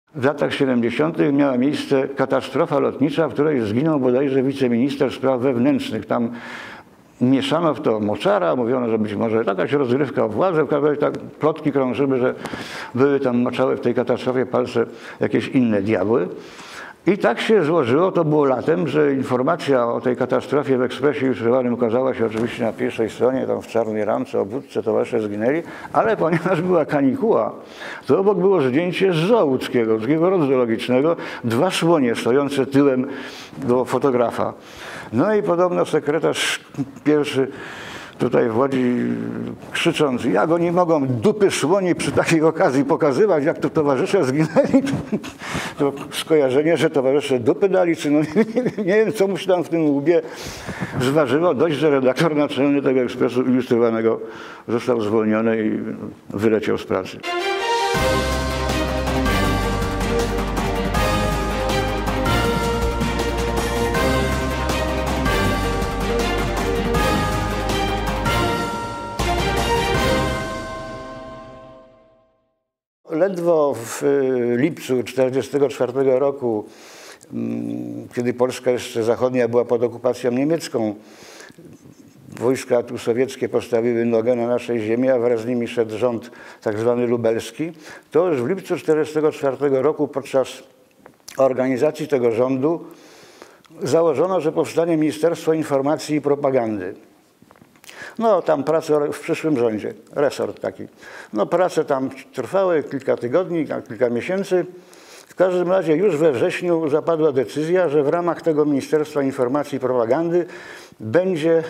W latach 70. miała miejsce katastrofa lotnicza, w której zginął bodajże wiceminister spraw wewnętrznych. Tam mieszano w to moczara, mówiono, że być może jakaś rozgrywka o władzę. W każdym razie tak plotki krążyły, że były tam maczały w tej katastrofie palce jakieś inne diabły. I tak się złożyło, to było latem, że informacja o tej katastrofie w Ekspresie Jutrowym ukazała się oczywiście na pierwszej stronie, tam w czarnej ramce, o wódce, towarzysze zginęli, ale ponieważ była kanikuła, to obok było zdjęcie z zoo łódzkiego rodu zoologicznego, 2 słonie stojące tyłem do fotografa. No i podobno sekretarz pierwszy tutaj w Łodzi krzycząc, jak oni mogą dupy słoni przy takiej okazji pokazywać, jak to towarzysze zginęli. To skojarzenie, że towarzysze dupy dali, czy no nie wiem, co mu się tam w tym łbie zważyło. Dość, że redaktor naczelny tego Ekspresu Ilustrowanego został zwolniony i wyleciał z pracy. Ledwo w lipcu 1944 roku, kiedy Polska jeszcze zachodnia była pod okupacją niemiecką, wojska tu sowieckie postawiły nogę na naszej ziemi, a wraz z nimi szedł rząd tak zwany lubelski, to już w lipcu 1944 roku podczas organizacji tego rządu założono, że powstanie Ministerstwo Informacji i Propagandy. No tam prace w przyszłym rządzie, resort taki. No prace tam trwały kilka tygodni, kilka miesięcy. W każdym razie już we wrześniu zapadła decyzja, że w ramach tego Ministerstwa Informacji i Propagandy będzie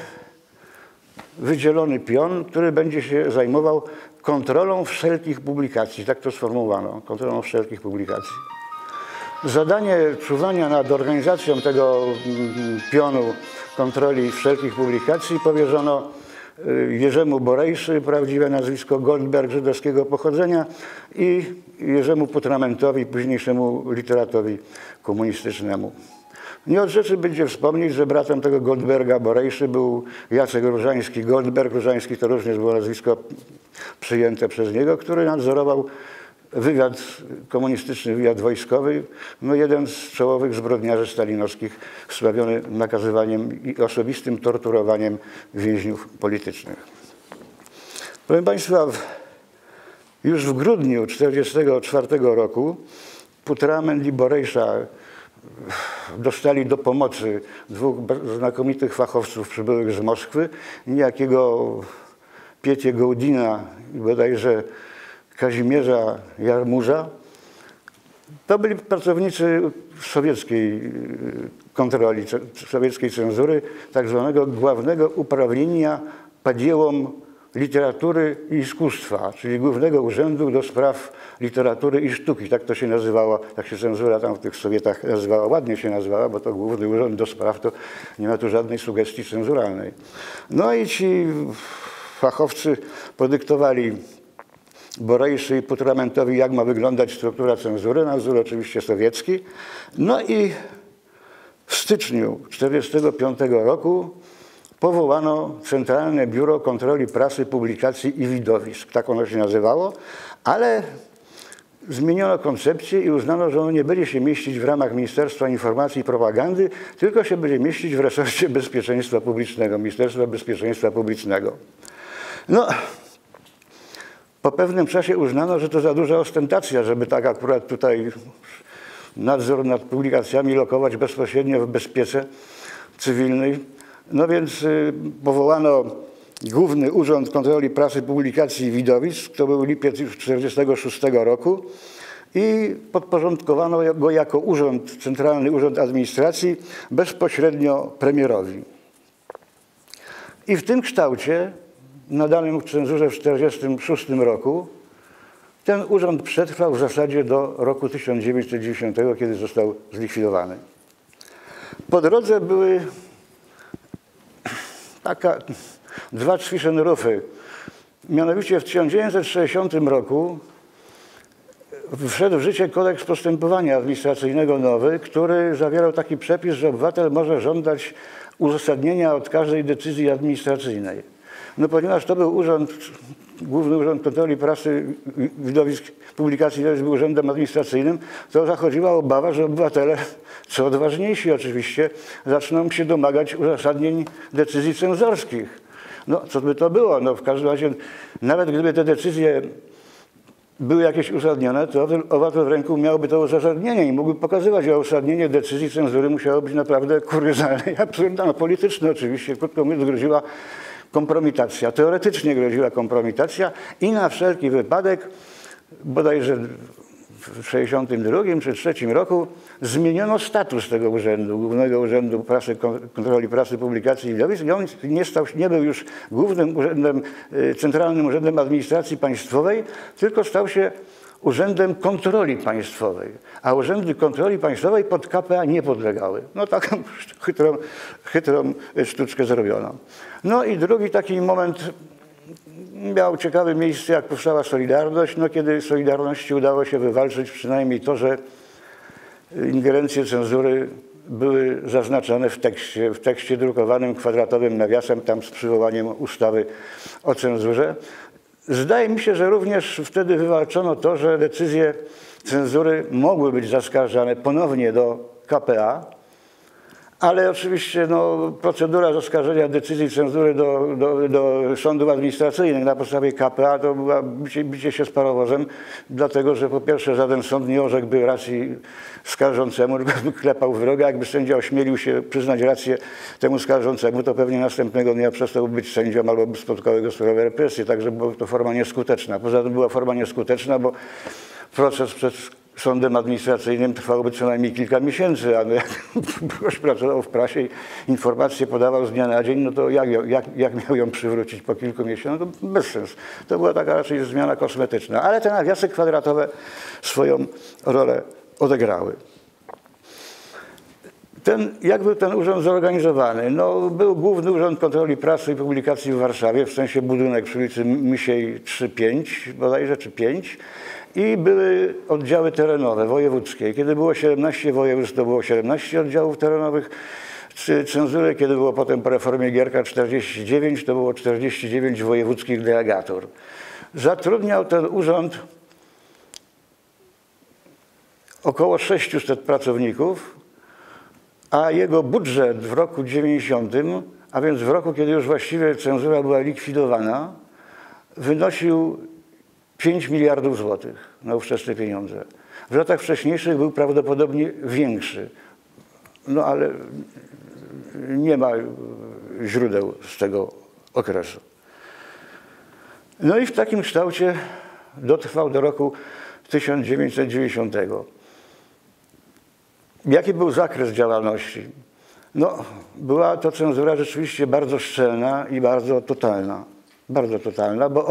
wydzielony pion, który będzie się zajmował kontrolą wszelkich publikacji. Tak to sformułowano, kontrolą wszelkich publikacji. Zadanie czuwania nad organizacją tego pionu kontroli wszelkich publikacji powierzono Jerzemu Borejszy, prawdziwe nazwisko Goldberg, żydowskiego pochodzenia, i Jerzemu Putramentowi, późniejszemu literatowi komunistycznemu. Nie od rzeczy będzie wspomnieć, że bratem tego Goldberga Borejszy był Jacek Różański. Goldberg, Różański to również było nazwisko przyjęte przez niego, który nadzorował wywiad komunistyczny, wywiad wojskowy, no jeden z czołowych zbrodniarzy stalinowskich, sławiony nakazywaniem i osobistym torturowaniem więźniów politycznych. Proszę Państwa, już w grudniu 1944 roku Putrament i Borejsza dostali do pomocy 2 znakomitych fachowców przybyłych z Moskwy, niejakiego Pietię Gołdina i bodajże Kazimierza Jarmurza. To byli pracownicy sowieckiej kontroli, sowieckiej cenzury, tak zwanego Głównego Uprawnienia Podziałom Literatury i Iskustwa, czyli Głównego Urzędu do Spraw Literatury i Sztuki. Tak to się nazywało, tak się cenzura tam w tych Sowietach nazywała, ładnie się nazywała, bo to Główny Urząd do Spraw, to nie ma tu żadnej sugestii cenzuralnej. No i ci fachowcy podyktowali Borejszy i Putramentowi, jak ma wyglądać struktura cenzury, nadzór oczywiście sowiecki. No i w styczniu 1945 roku powołano Centralne Biuro Kontroli Prasy, Publikacji i Widowisk. Tak ono się nazywało, ale zmieniono koncepcję i uznano, że ono nie będzie się mieścić w ramach Ministerstwa Informacji i Propagandy, tylko się będzie mieścić w resorcie bezpieczeństwa publicznego, Ministerstwa Bezpieczeństwa Publicznego. No, po pewnym czasie uznano, że to za duża ostentacja, żeby tak akurat tutaj nadzór nad publikacjami lokować bezpośrednio w bezpiece cywilnej. No więc powołano Główny Urząd Kontroli Prasy, Publikacji i Widowisk, to był lipiec 1946 roku, i podporządkowano go jako urząd, Centralny Urząd Administracji bezpośrednio premierowi. I w tym kształcie, nadanym w cenzurze w 1946 roku, ten urząd przetrwał w zasadzie do roku 1990, kiedy został zlikwidowany. Po drodze były 2 Zwischenrufy. Mianowicie w 1960 roku wszedł w życie kodeks postępowania administracyjnego nowy, który zawierał taki przepis, że obywatel może żądać uzasadnienia od każdej decyzji administracyjnej. No ponieważ to był urząd Główny Urząd Kontroli Prasy, Widowisk, Publikacji był urzędem administracyjnym, to zachodziła obawa, że obywatele, co odważniejsi oczywiście, zaczną się domagać uzasadnień decyzji cenzorskich. No, co by to było? No, w każdym razie, nawet gdyby te decyzje były jakieś uzasadnione, to obywatel w ręku miałby to uzasadnienie i mógłby pokazywać, że uzasadnienie decyzji cenzury musiało być naprawdę kuriozalne i absurdalne, polityczne oczywiście. Krótko mówiąc, groziła kompromitacja. Teoretycznie groziła kompromitacja i na wszelki wypadek, bodajże w 1962 czy 1963 roku, zmieniono status tego urzędu, Głównego Urzędu Kontroli Prasy, Publikacji i Widowisk. I on nie był już głównym urzędem, centralnym urzędem administracji państwowej, tylko stał się Urzędem Kontroli Państwowej. A urzędy kontroli państwowej pod KPA nie podlegały. No taką chytrą sztuczkę zrobiono. No i drugi taki moment miał ciekawe miejsce, jak powstała Solidarność, no kiedy Solidarności udało się wywalczyć przynajmniej to, że ingerencje cenzury były zaznaczone w tekście drukowanym kwadratowym nawiasem, tam z przywołaniem ustawy o cenzurze. Zdaje mi się, że również wtedy wywalczono to, że decyzje cenzury mogły być zaskarżane ponownie do KPA, ale oczywiście no, procedura zaskarżenia decyzji cenzury do sądów administracyjnych na podstawie KPA to była bicie się z parowozem, dlatego że po pierwsze żaden sąd nie orzekłby racji skarżącemu, tylko by klepał w drogę. Jakby sędzia ośmielił się przyznać rację temu skarżącemu, to pewnie następnego dnia przestałby być sędzią albo by spotkały go surowe represje, także była to forma nieskuteczna. Poza tym była forma nieskuteczna, bo proces przed sądem administracyjnym trwałoby co najmniej kilka miesięcy, a jak ktoś pracował w prasie i informacje podawał z dnia na dzień, no to jak miał ją przywrócić po kilku miesiącach? No to bez sensu. To była taka raczej zmiana kosmetyczna, ale te nawiasy kwadratowe swoją rolę odegrały. Jak był ten urząd zorganizowany? No, był Główny Urząd Kontroli Prasy i Publikacji w Warszawie, w sensie budynek przy ulicy Misiej 3-5, bodajże czy 5. I były oddziały terenowe, wojewódzkie. Kiedy było 17 województw, to było 17 oddziałów terenowych cenzury. Kiedy było potem po reformie Gierka 49, to było 49 wojewódzkich delegatur. Zatrudniał ten urząd około 600 pracowników, a jego budżet w roku 90, a więc w roku, kiedy już właściwie cenzura była likwidowana, wynosił 5 miliardów złotych na ówczesne pieniądze. W latach wcześniejszych był prawdopodobnie większy. No ale nie ma źródeł z tego okresu. No i w takim kształcie dotrwał do roku 1990. Jaki był zakres działalności? No, była to cenzura rzeczywiście bardzo szczelna i bardzo totalna. Bardzo totalna, bo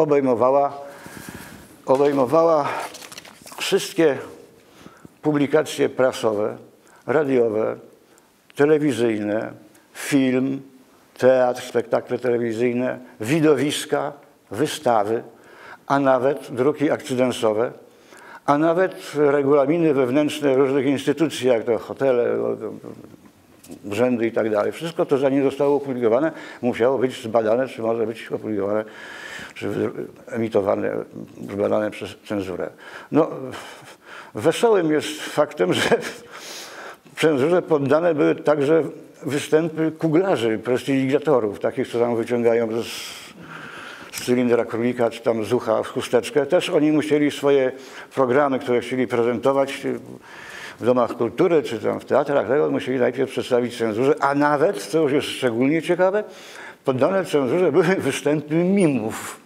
obejmowała wszystkie publikacje prasowe, radiowe, telewizyjne, film, teatr, spektakle telewizyjne, widowiska, wystawy, a nawet druki akcydensowe, a nawet regulaminy wewnętrzne różnych instytucji, jak to hotele, urzędy i tak dalej. Wszystko to, zanim zostało opublikowane, musiało być zbadane, czy może być opublikowane, czy emitowane, zbadane przez cenzurę. No, wesołym jest faktem, że cenzurze poddane były także występy kuglarzy, prestidigitatorów, takich, co tam wyciągają z cylindra królika, czy tam z ucha chusteczkę. Też oni musieli swoje programy, które chcieli prezentować w domach kultury, czy tam w teatrach, tego musieli najpierw przedstawić cenzurze, a nawet, co już jest szczególnie ciekawe, poddane cenzurze były występy mimów.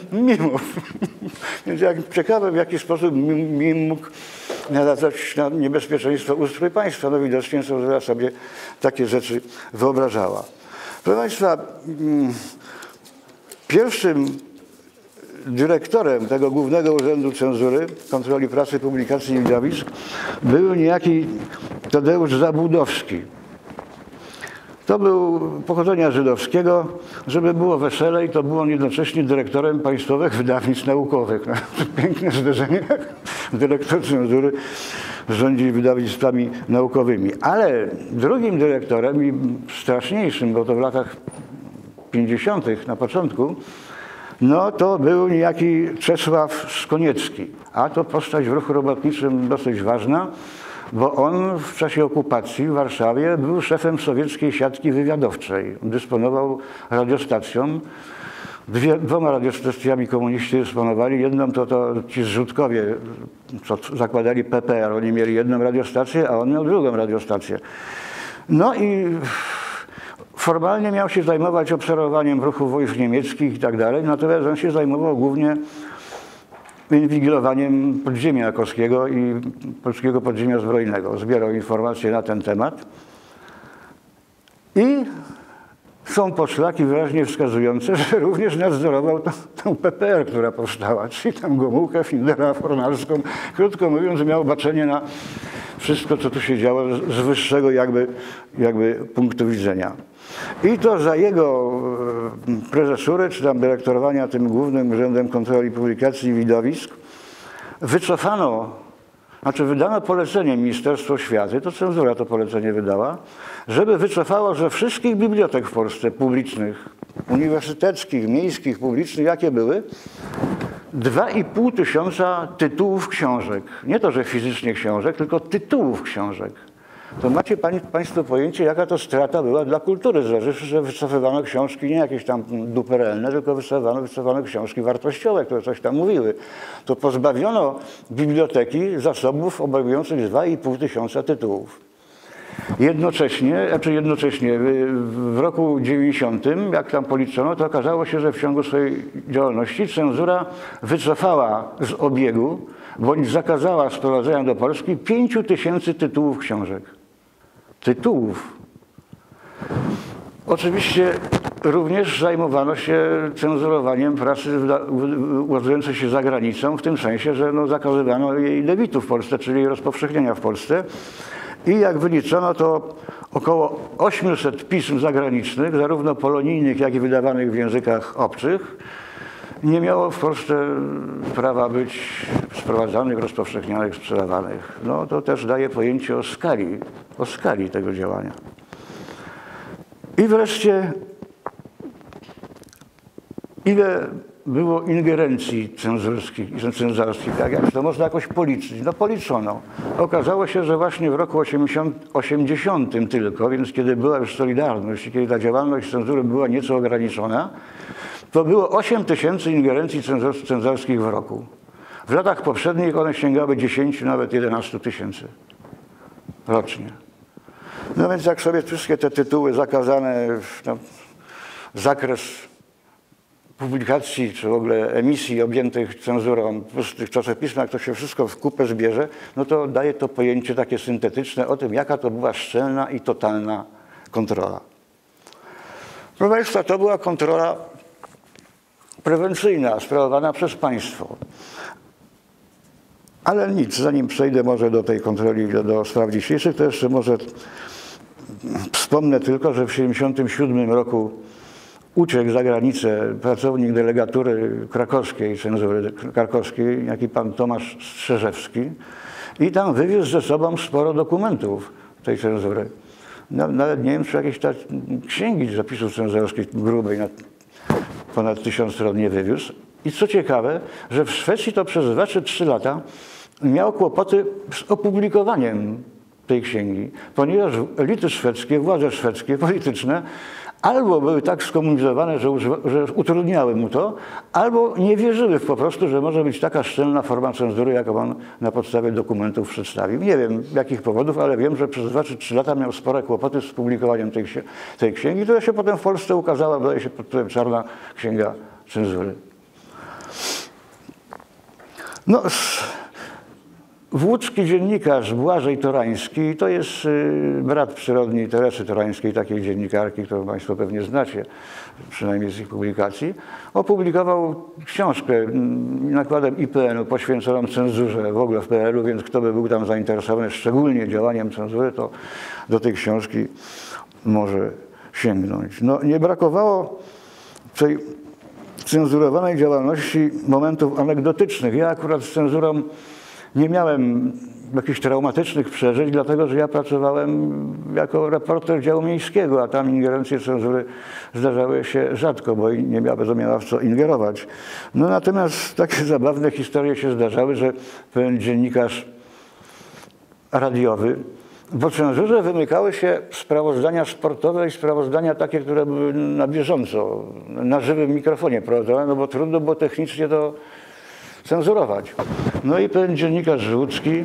Więc ciekawe, w jaki sposób mim mógł narażać na niebezpieczeństwo ustrój państwa. No widocznie cenzura sobie takie rzeczy wyobrażała. Proszę Państwa, pierwszym dyrektorem tego Głównego Urzędu Cenzury, Kontroli Prasy, Publikacji i Widowisk był niejaki Tadeusz Zabłudowski. To był pochodzenia żydowskiego. Żeby było weselej, to był on jednocześnie dyrektorem państwowych wydawnictw naukowych. No, piękne zderzenie. Dyrektor cenzury rządzi wydawnictwami naukowymi. Ale drugim dyrektorem i straszniejszym, bo to w latach 50. na początku, no to był niejaki Czesław Skoniecki, a to postać w ruchu robotniczym dosyć ważna, bo on w czasie okupacji w Warszawie był szefem sowieckiej siatki wywiadowczej. Dysponował radiostacją, dwoma radiostacjami komuniści dysponowali. Jedną to ci zrzutkowie, co zakładali PPR, oni mieli jedną radiostację, a on miał drugą radiostację. No i formalnie miał się zajmować obserwowaniem ruchu wojsk niemieckich i tak dalej, natomiast on się zajmował głównie inwigilowaniem podziemia krakowskiego i polskiego podziemia zbrojnego. Zbierał informacje na ten temat. I są poszlaki wyraźnie wskazujące, że również nadzorował tę PPR, która powstała, czyli tam Gomułkę, Findera, Fornalską. Krótko mówiąc, miał baczenie na wszystko, co tu się działo z wyższego jakby punktu widzenia. I to za jego prezesury, czy tam dyrektorowania tym Głównym Urzędem Kontroli Publikacji i Widowisk wydano polecenie Ministerstwu Oświaty, to cenzura to polecenie wydała, żeby wycofało ze wszystkich bibliotek w Polsce publicznych, uniwersyteckich, miejskich, publicznych, jakie były, 2,5 tysiąca tytułów książek. Nie to, że fizycznie książek, tylko tytułów książek. To macie Państwo pojęcie, jaka to strata była dla kultury, zważywszy, że wycofywano książki nie jakieś tam duperelne, tylko wycofywano książki wartościowe, które coś tam mówiły. To pozbawiono biblioteki zasobów obejmujących 2,5 tysiąca tytułów. Jednocześnie w roku 90, jak tam policzono, to okazało się, że w ciągu swojej działalności cenzura wycofała z obiegu bądź zakazała sprowadzenia do Polski 5 tysięcy tytułów książek. Tytułów. Oczywiście również zajmowano się cenzurowaniem prasy ukazującej się za granicą, w tym sensie, że zakazywano jej debitu w Polsce, czyli jej rozpowszechnienia w Polsce. I jak wyliczono, to około 800 pism zagranicznych, zarówno polonijnych, jak i wydawanych w językach obcych, nie miało w Polsce prawa być sprowadzanych, rozpowszechnianych, sprzedawanych. No to też daje pojęcie o skali tego działania. I wreszcie, ile było ingerencji cenzorskich, jak to można jakoś policzyć? No policzono. Okazało się, że właśnie w roku 80 tylko, więc kiedy była już Solidarność i kiedy ta działalność cenzury była nieco ograniczona, to było 8 tysięcy ingerencji cenzorskich w roku. W latach poprzednich one sięgały 10, nawet 11 tysięcy rocznie. No więc jak sobie wszystkie te tytuły zakazane, zakres publikacji, czy w ogóle emisji objętych cenzurą w tych czasopismach, to się wszystko w kupę zbierze, no to daje to pojęcie takie syntetyczne o tym, jaka to była szczelna i totalna kontrola. Proszę Państwa, to była kontrola prewencyjna, sprawowana przez państwo. Ale nic, zanim przejdę może do tej kontroli, do spraw dzisiejszych, to jeszcze może wspomnę tylko, że w 1977 roku uciekł za granicę pracownik delegatury krakowskiej, cenzury krakowskiej, jaki pan Tomasz Strzeżewski, i tam wywiózł ze sobą sporo dokumentów tej cenzury. Nawet nie wiem, czy jakieś księgi zapisów cenzorskich grubej, ponad 1000 stron nie wywiózł. I co ciekawe, że w Szwecji to przez 2 czy 3 lata miał kłopoty z opublikowaniem tej księgi, ponieważ elity szwedzkie, władze szwedzkie, polityczne, albo były tak skomunizowane, że utrudniały mu to, albo nie wierzyły po prostu, że może być taka szczelna forma cenzury, jaką on na podstawie dokumentów przedstawił. Nie wiem jakich powodów, ale wiem, że przez 2 czy 3 lata miał spore kłopoty z publikowaniem tej księgi, która się potem w Polsce ukazała, wydaje się, pod tytułem Czarna Księga Cenzury. No, włódzki dziennikarz Błażej Torański, to jest brat przyrodni Teresy Torańskiej, takiej dziennikarki, którą Państwo pewnie znacie, przynajmniej z ich publikacji, opublikował książkę nakładem IPN-u poświęconą cenzurze w ogóle w PRL-u, więc kto by był tam zainteresowany szczególnie działaniem cenzury, to do tej książki może sięgnąć. No, nie brakowało w tej cenzurowanej działalności momentów anegdotycznych. Ja akurat z cenzurą nie miałem jakichś traumatycznych przeżyć, dlatego że ja pracowałem jako reporter działu miejskiego, a tam ingerencje cenzury zdarzały się rzadko, bo nie miała w co ingerować. No natomiast takie zabawne historie się zdarzały, że pewien dziennikarz radiowy, w cenzurze wymykały się sprawozdania sportowe i sprawozdania takie, które były na bieżąco, na żywym mikrofonie prowadzone, no bo trudno było technicznie to cenzurować. No i pewien dziennikarz łódzki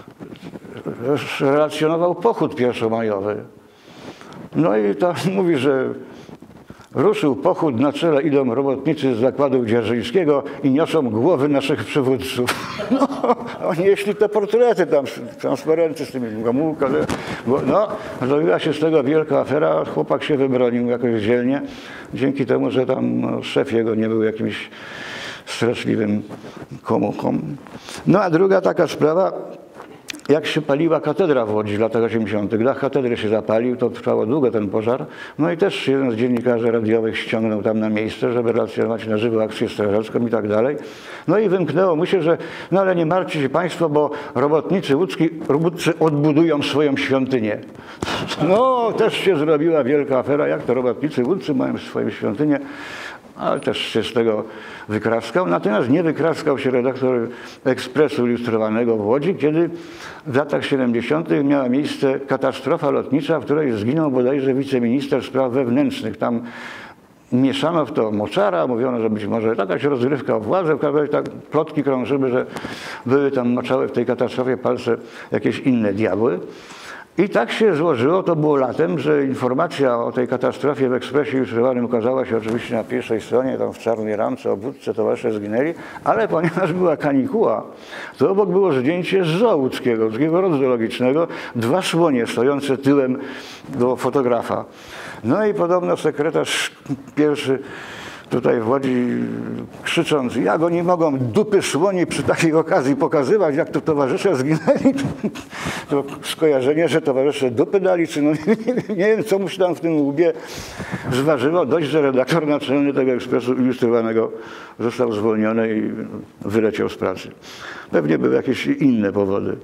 relacjonował pochód pierwszomajowy. No i tam mówi, że ruszył pochód, na czele idą robotnicy z zakładu dzierżyńskiego i niosą głowy naszych przywódców. No, oni jeśli te portrety tam, transparenty z tymi Gomułkami, no, zrobiła się z tego wielka afera, chłopak się wybronił jakoś dzielnie, dzięki temu, że tam szef jego nie był jakimś straszliwym komuką. No a druga taka sprawa, jak się paliła katedra w Łodzi w latach 80. Dach katedry się zapalił, to trwało długo ten pożar. No i też jeden z dziennikarzy radiowych ściągnął tam na miejsce, żeby relacjonować na żywo akcję strażacką i tak dalej. No i wymknęło mu się, że no ale nie martwcie się państwo, bo robotnicy łódzcy odbudują swoją świątynię. No też się zrobiła wielka afera, jak to robotnicy łódzcy mają swoją świątynię. Ale też się z tego wykraskał. Natomiast nie wykraskał się redaktor Ekspresu Ilustrowanego w Łodzi, kiedy w latach 70. miała miejsce katastrofa lotnicza, w której zginął bodajże wiceminister spraw wewnętrznych. Tam mieszano w to moczara, mówiono, że być może jakaś rozgrywka o władzę. W każdym razie tak plotki krążyły, że były tam maczały w tej katastrofie palce jakieś inne diabły. I tak się złożyło, to było latem, że informacja o tej katastrofie w Ekspresie Ilustrowanym ukazała się oczywiście na pierwszej stronie, tam w czarnej ramce, obwódce, towarzysze zginęli, ale ponieważ była kanikuła, to obok było zdjęcie z zoo łódzkiego rodu zoologicznego, 2 słonie stojące tyłem do fotografa. No i podobno sekretarz pierwszy tutaj w Łodzi krzycząc, jak oni mogą dupy słoni przy takiej okazji pokazywać, jak to towarzysze zginęli. To skojarzenie, że towarzysze dupy dali, czy no nie wiem, co mu się tam w tym łbie zważyło. Dość, że redaktor naczelny tego Ekspresu Ilustrowanego został zwolniony i wyleciał z pracy. Pewnie były jakieś inne powody.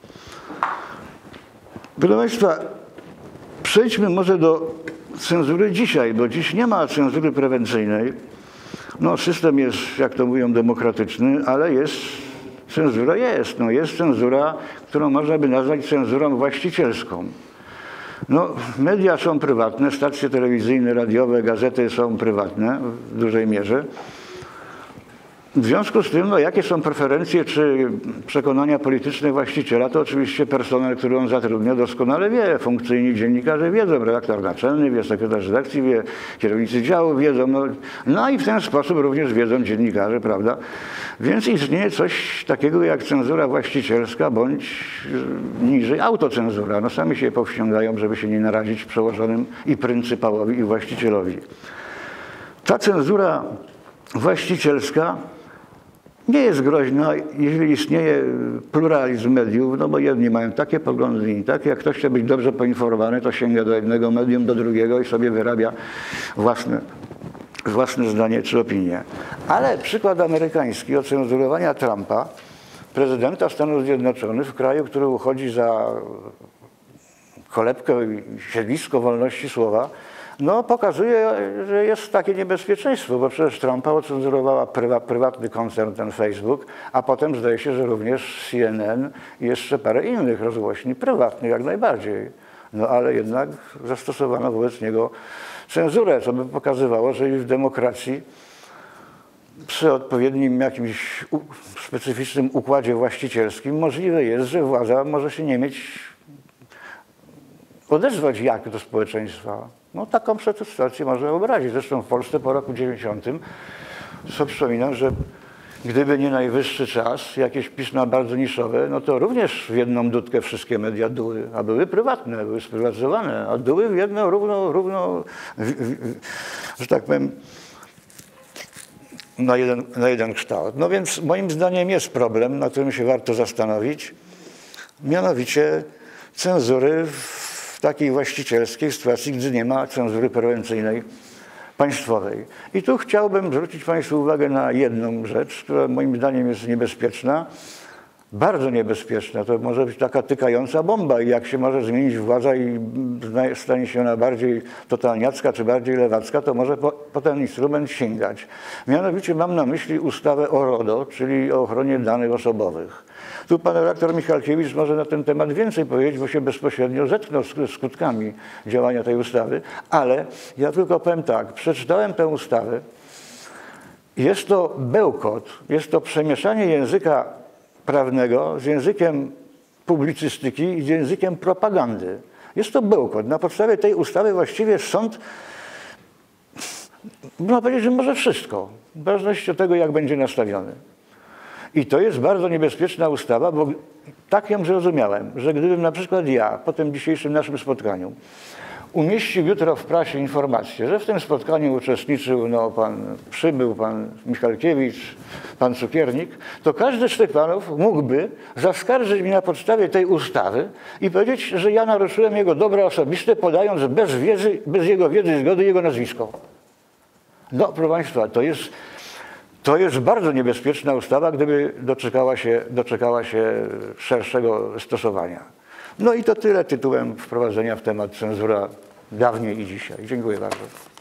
Proszę Państwa, przejdźmy może do cenzury dzisiaj, bo dziś nie ma cenzury prewencyjnej. No, system jest, jak to mówią, demokratyczny, ale cenzura jest. No, jest cenzura, którą można by nazwać cenzurą właścicielską. No, media są prywatne, stacje telewizyjne, radiowe, gazety są prywatne w dużej mierze. W związku z tym, no, jakie są preferencje czy przekonania polityczne właściciela, to oczywiście personel, który on zatrudnia, doskonale wie. Funkcyjni dziennikarze wiedzą, redaktor naczelny wie, sekretarz redakcji wie, kierownicy działu wiedzą. No i w ten sposób również wiedzą dziennikarze, prawda? Więc istnieje coś takiego jak cenzura właścicielska bądź niżej autocenzura. No sami się powściągają, żeby się nie narazić przełożonym i pryncypałowi, i właścicielowi. Ta cenzura właścicielska nie jest groźna, jeżeli istnieje pluralizm mediów, no bo jedni mają takie poglądy, inni takie. Jak ktoś chce być dobrze poinformowany, to sięga do jednego medium, do drugiego i sobie wyrabia własne zdanie czy opinię. Ale przykład amerykański ocenzurowania Trumpa, prezydenta Stanów Zjednoczonych, w kraju, który uchodzi za kolebkę i siedlisko wolności słowa, no pokazuje, że jest takie niebezpieczeństwo, bo przecież Trumpa ocenzurowała prywatny koncern, ten Facebook, a potem zdaje się, że również CNN i jeszcze parę innych rozgłośni prywatnych jak najbardziej. No ale jednak zastosowano wobec niego cenzurę, co by pokazywało, że w demokracji przy odpowiednim jakimś specyficznym układzie właścicielskim możliwe jest, że władza może się nie mieć odezwać jak do społeczeństwa. No taką sytuację można wyobrazić. Zresztą w Polsce po roku 90 sobie przypominam, że gdyby nie najwyższy czas, jakieś pisma bardzo niszowe, no to również w jedną dudkę wszystkie media duły, a były prywatne, były sprywatyzowane, a duły w jedno równo że tak powiem, na jeden kształt. No więc moim zdaniem jest problem, na którym się warto zastanowić, mianowicie cenzury w takiej właścicielskiej sytuacji, gdy nie ma cenzury prewencyjnej państwowej. I tu chciałbym zwrócić Państwu uwagę na jedną rzecz, która moim zdaniem jest niebezpieczna, bardzo niebezpieczna. To może być taka tykająca bomba i jak się może zmienić władza i stanie się ona bardziej totalniacka czy bardziej lewacka, to może po ten instrument sięgać. Mianowicie mam na myśli ustawę o RODO, czyli o ochronie danych osobowych. Tu pan redaktor Michalkiewicz może na ten temat więcej powiedzieć, bo się bezpośrednio zetknął z skutkami działania tej ustawy, ale ja tylko powiem tak, przeczytałem tę ustawę. Jest to bełkot, jest to przemieszanie języka prawnego z językiem publicystyki i z językiem propagandy. Jest to bełkot. Na podstawie tej ustawy właściwie sąd, można powiedzieć, że może wszystko, w zależności od tego, jak będzie nastawiony. I to jest bardzo niebezpieczna ustawa, bo tak ją zrozumiałem, że gdybym na przykład ja po tym dzisiejszym naszym spotkaniu umieścił jutro w prasie informację, że w tym spotkaniu uczestniczył przybył pan Michalkiewicz, pan Cukiernik, to każdy z tych panów mógłby zaskarżyć mnie na podstawie tej ustawy i powiedzieć, że ja naruszyłem jego dobra osobiste, podając bez jego wiedzy i zgody jego nazwisko. No, proszę państwa, to jest bardzo niebezpieczna ustawa, gdyby doczekała się szerszego stosowania. No i to tyle tytułem wprowadzenia w temat cenzura dawniej i dzisiaj. Dziękuję bardzo.